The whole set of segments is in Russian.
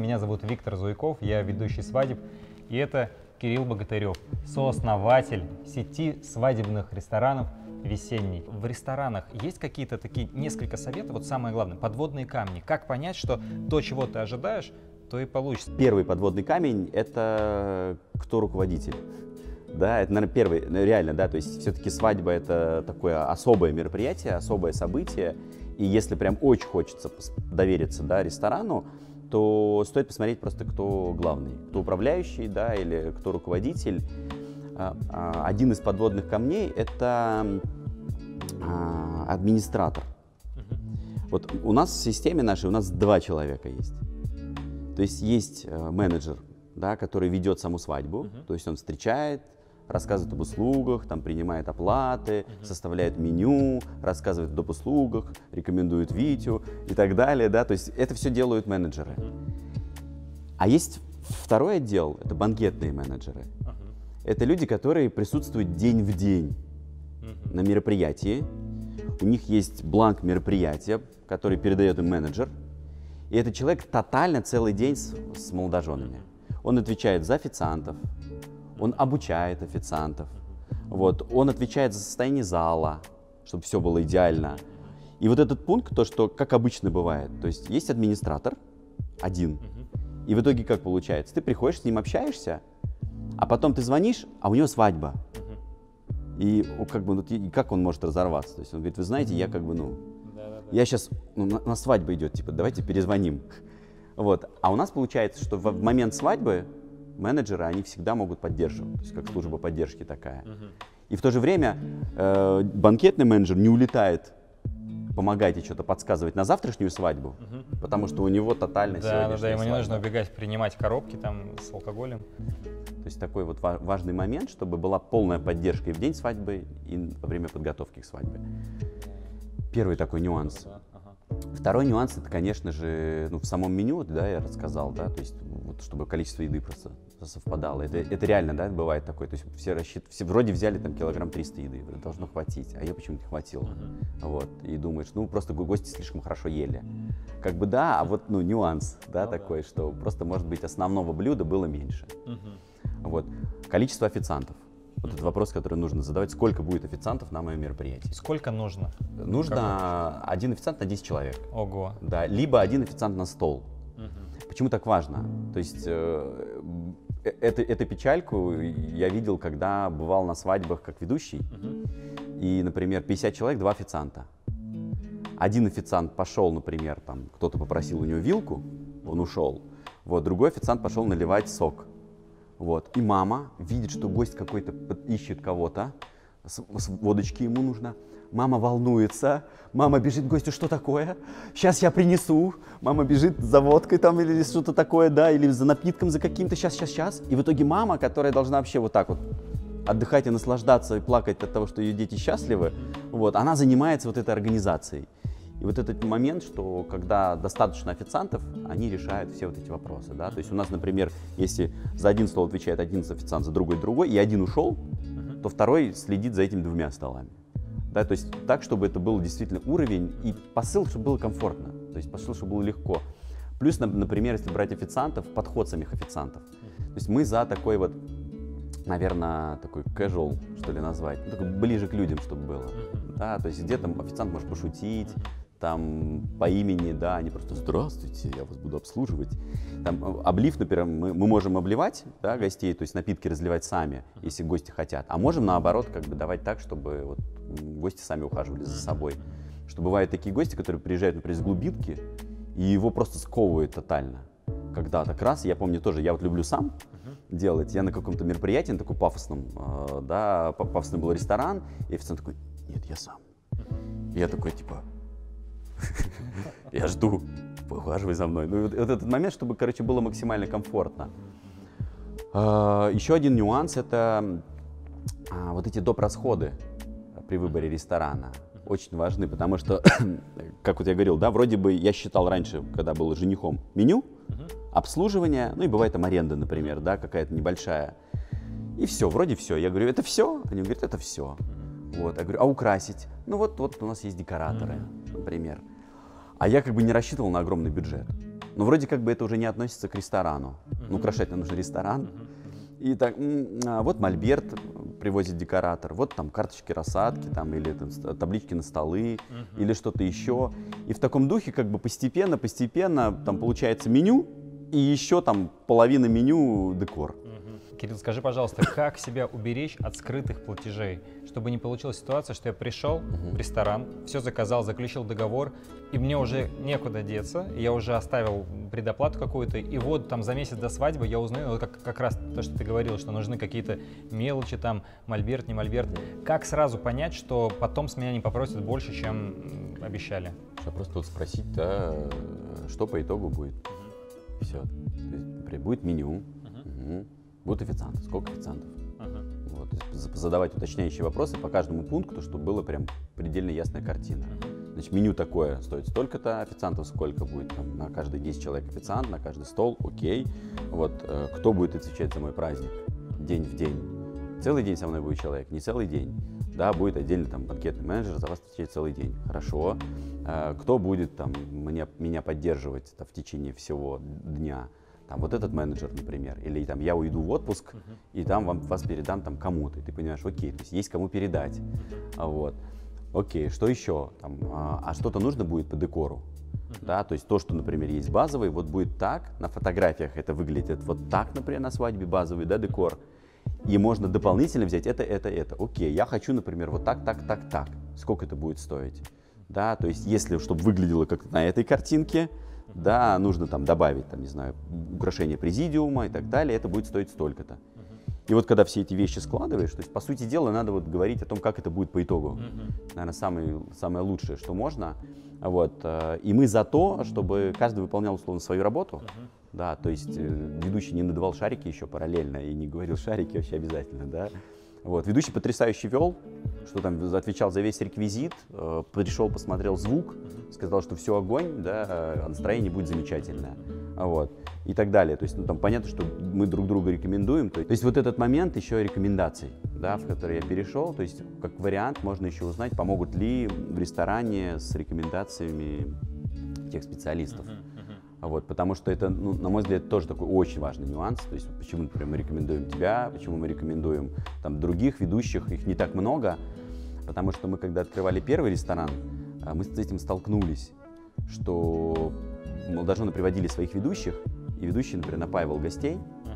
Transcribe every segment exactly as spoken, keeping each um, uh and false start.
Меня зовут Виктор Зуйков, я ведущий свадеб, и это Кирилл Богатырев, сооснователь сети свадебных ресторанов «Весенний». В ресторанах есть какие-то такие несколько советов, вот самое главное, подводные камни. Как понять, что то, чего ты ожидаешь, то и получится? Первый подводный камень – это кто руководитель. Да, это, наверное, первый, реально, да, то есть все-таки свадьба – это такое особое мероприятие, особое событие, и если прям очень хочется довериться, да, ресторану, то стоит посмотреть просто, кто главный, кто управляющий, да, или кто руководитель. Один из подводных камней – это администратор. Вот у нас в системе нашей, у нас два человека есть. То есть есть менеджер, да, который ведет саму свадьбу, uh-huh. то есть он встречает, рассказывает об услугах, там, принимает оплаты, uh-huh. составляет меню, рассказывает об услугах, рекомендует Витю и так далее. Да? То есть это все делают менеджеры. Uh-huh. А есть второй отдел, это банкетные менеджеры. Uh-huh. Это люди, которые присутствуют день в день uh-huh. на мероприятии. У них есть бланк мероприятия, который передает им менеджер. И этот человек тотально целый день с, с молодоженами. Он отвечает за официантов, он обучает официантов, вот, он отвечает за состояние зала, чтобы все было идеально. И вот этот пункт, то, что как обычно бывает, то есть есть администратор один, и в итоге как получается? Ты приходишь, с ним общаешься, а потом ты звонишь, а у него свадьба. И как бы, ну, и как он может разорваться? То есть он говорит, вы знаете, я как бы, ну, я сейчас, ну, на, на свадьбу идет, типа, давайте перезвоним. Вот. А у нас получается, что в момент свадьбы менеджеры, они всегда могут поддерживать, то есть как служба поддержки такая. Uh-huh. И в то же время э, банкетный менеджер не улетает помогать и что-то подсказывать на завтрашнюю свадьбу, uh-huh. потому что у него тотально да, да, да, ему не нужно убегать, принимать коробки там с алкоголем. То есть такой вот важный момент, чтобы была полная поддержка и в день свадьбы, и во время подготовки к свадьбе. Первый такой нюанс. Второй нюанс, это, конечно же, ну, в самом меню, да, я рассказал, да, то есть, вот, чтобы количество еды просто совпадало. Это, это реально, да, бывает такое. То есть все, рассчит... все вроде взяли там килограмм триста еды, должно хватить, а я почему-то не хватило. Uh-huh. Вот, и думаешь, ну, просто гости слишком хорошо ели. Как бы да, а вот, ну, нюанс, да, oh, такой, да. что просто, может быть, основного блюда было меньше. Uh-huh. Вот, количество официантов. Вот этот вопрос, который нужно задавать, сколько будет официантов на моем мероприятии. Сколько нужно? Нужно один официант на десять человек. Ого. Да, либо один официант на стол. Угу. Почему так важно? То есть э, это, эту печальку я видел, когда бывал на свадьбах как ведущий. Угу. И, например, пятьдесят человек, два официанта. Один официант пошел, например, там кто-то попросил у него вилку, он ушел. Вот, другой официант пошел наливать сок. Вот. И мама видит, что гость какой-то ищет кого-то, с, с водочки ему нужно. Мама волнуется, мама бежит к гостю, что такое? Сейчас я принесу. Мама бежит за водкой там или что-то такое, да, или за напитком, за каким-то, сейчас, сейчас, сейчас. И в итоге мама, которая должна вообще вот так вот отдыхать и наслаждаться и плакать от того, что ее дети счастливы, вот, она занимается вот этой организацией. И вот этот момент, что когда достаточно официантов, они решают все вот эти вопросы, да, то есть у нас, например, если за один стол отвечает один официант, за другой другой, и один ушел, uh-huh. то второй следит за этими двумя столами, да, то есть так, чтобы это был действительно уровень и посыл, чтобы было комфортно, то есть посыл, чтобы было легко. Плюс, например, если брать официантов, подход самих официантов, uh-huh. то есть мы за такой вот, наверное, такой casual, что ли, назвать, ну, такой ближе к людям, чтобы было, uh-huh. да, то есть где-то официант может пошутить, uh-huh. там по имени, да, они просто «Здравствуйте, я вас буду обслуживать». Там облив, например, мы, мы можем обливать, да, гостей, то есть напитки разливать сами, если гости хотят. А можем, наоборот, как бы давать так, чтобы вот гости сами ухаживали за собой. Что бывают такие гости, которые приезжают, например, из глубинки, и его просто сковывает тотально. Когда так раз, я помню тоже, я вот люблю сам делать, я на каком-то мероприятии, на таком пафосном, э, да, пафосный был ресторан, и официант такой «Нет, я сам». И я такой, типа... Я жду, ухаживай за мной. Ну, и вот, вот этот момент, чтобы, короче, было максимально комфортно. А, еще один нюанс – это а, вот эти доп. Расходы при выборе ресторана. Очень важны, потому что, как вот я говорил, да, вроде бы я считал раньше, когда был женихом, меню, обслуживание, ну и бывает там аренда, например, да, какая-то небольшая. И все, вроде все. Я говорю, это все? Они говорят, это все. Вот, я говорю, а украсить? Ну вот, вот у нас есть декораторы, например. А я как бы не рассчитывал на огромный бюджет. Но вроде как бы это уже не относится к ресторану. Мгм. Ну, украшать нам нужен ресторан. Мгм. И так, м, а, вот мольберт привозит декоратор, вот там карточки рассадки, там, или там, ст- таблички на столы, Мгм. или что-то еще. И в таком духе как бы постепенно, постепенно там получается меню, и еще там половина меню декор. Мгм. Кирилл, скажи, пожалуйста, как себя уберечь от скрытых платежей, чтобы не получилась ситуация, что я пришел в ресторан, все заказал, заключил договор, и мне уже некуда деться, я уже оставил предоплату какую-то, и вот там за месяц до свадьбы я узнаю, вот как, как раз то, что ты говорил, что нужны какие-то мелочи, там, мольберт, не мольберт. Как сразу понять, что потом с меня не попросят больше, чем м, обещали? Что просто вот спросить, да, что по итогу будет. Все. То есть, например, будет меню, мгм. Будут официанты, сколько официантов. Ага. Вот, то есть за- задавать уточняющие вопросы по каждому пункту, чтобы была прям предельно ясная картина. Значит, меню такое стоит столько-то, официантов сколько будет, там, на каждые десять человек официант, на каждый стол, окей. Вот, э, кто будет отвечать за мой праздник день в день? Целый день со мной будет человек, не целый день. Да, будет отдельно там банкетный менеджер, за вас отвечает целый день. Хорошо. Э, кто будет там меня, меня поддерживать там, в течение всего дня? Там, вот этот менеджер, например, или там я уйду в отпуск, и там вам, вас передам там кому-то, и ты понимаешь, окей, то есть есть кому передать, а вот, окей, что еще, там, а, а что-то нужно будет по декору, да, то есть то, что, например, есть базовый, вот будет так, на фотографиях это выглядит вот так, например, на свадьбе базовый, да, декор, и можно дополнительно взять это, это, это, окей, я хочу, например, вот так, так, так, так, сколько это будет стоить, да, то есть если, чтобы выглядело как на этой картинке, да, нужно там добавить, там, не знаю, украшение президиума и так далее, это будет стоить столько-то. И вот когда все эти вещи складываешь, то есть, по сути дела, надо вот говорить о том, как это будет по итогу. Наверное, самое, самое лучшее, что можно. Вот. э, И мы за то, чтобы каждый выполнял, условно, свою работу. Да, то есть э, ведущий не надувал шарики еще параллельно и не говорил шарики вообще обязательно, да. Вот. Ведущий потрясающе вел, что там отвечал за весь реквизит, э, пришел, посмотрел звук, сказал, что все огонь, да, а настроение будет замечательное, вот, и так далее. То есть, ну, там понятно, что мы друг друга рекомендуем. То есть, то есть вот этот момент еще рекомендаций, да, в который я перешел, то есть как вариант можно еще узнать, помогут ли в ресторане с рекомендациями тех специалистов. Вот, потому что это, ну, на мой взгляд, тоже такой очень важный нюанс. То есть почему, например, мы рекомендуем тебя, почему мы рекомендуем там, других ведущих, их не так много. Потому что мы, когда открывали первый ресторан, а, мы с этим столкнулись, что молодожены приводили своих ведущих, и ведущий, например, напаивал гостей.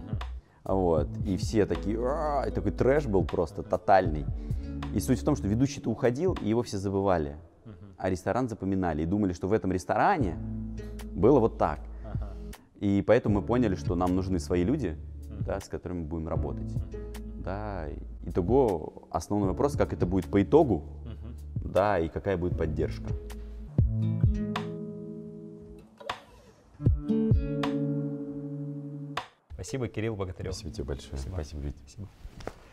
Вот, и все такие, «А-а-а», и такой трэш был просто тотальный. И суть в том, что ведущий-то уходил, и его все забывали. А ресторан запоминали и думали, что в этом ресторане было вот так. Ага. И поэтому мы поняли, что нам нужны свои люди, да, с которыми мы будем работать. Да, итого основной вопрос, как это будет по итогу, да, и какая будет поддержка. Спасибо, Кирилл Богатырев. Спасибо тебе большое. Спасибо. Спасибо, Витя. Спасибо.